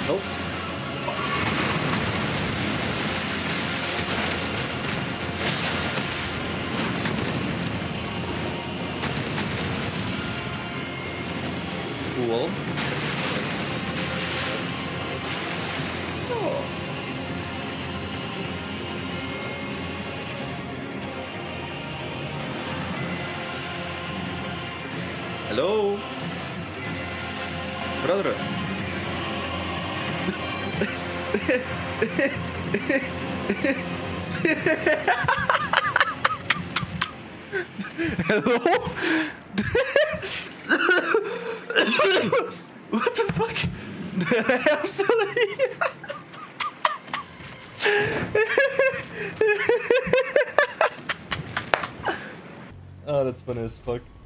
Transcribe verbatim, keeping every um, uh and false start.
Nope. Cool. Oh. Hello, brother. Hello? What the fuck? I'm still here. Oh, that's funny as fuck.